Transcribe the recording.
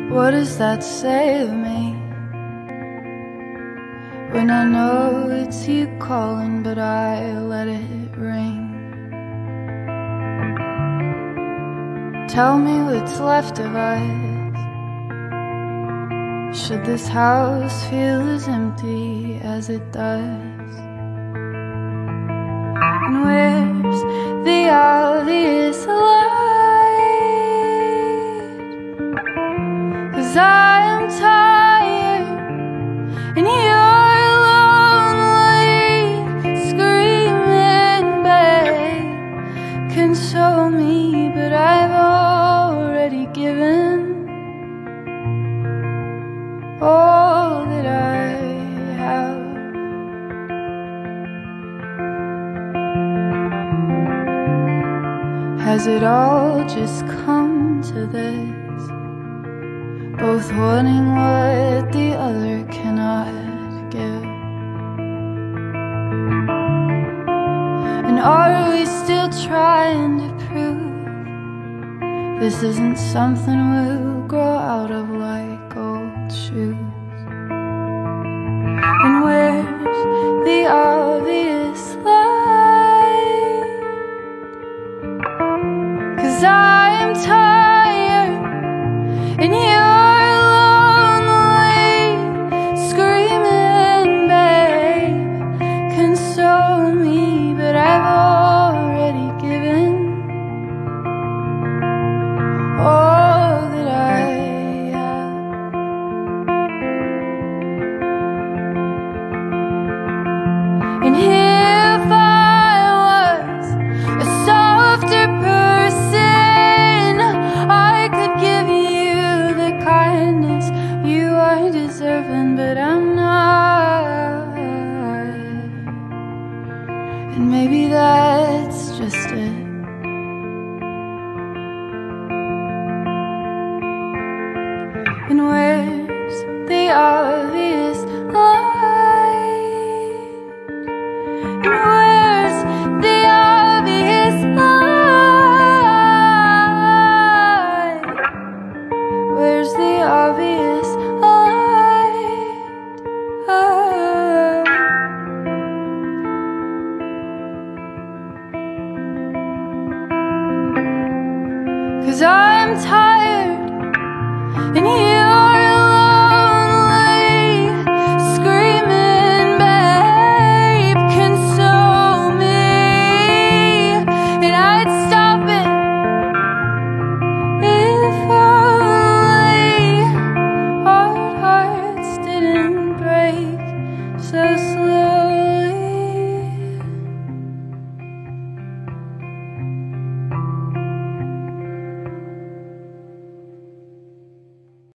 What does that say of me? When I know it's you calling, but I let it ring. Tell me what's left of us. Should this house feel as empty as it does? And where's the obvious light? 'Cause I am tired and you're lonely, screaming, babe, console me, but I've already given all that I have. Has it all just come to this? Both wanting what the other cannot give. And are we still trying to prove this isn't something we'll grow out of like old shoes? And where's the obvious light? 'Cause I am tired and you're lonely, screaming, babe, console me, but I've already given all that I have. And if I was a softer person, I could give you the kindness you are deserving, but I'm not. And maybe that's just it. And where's the obvious light? And where's the obvious light? Where's the obvious light? Oh. 'Cause I'm tired and you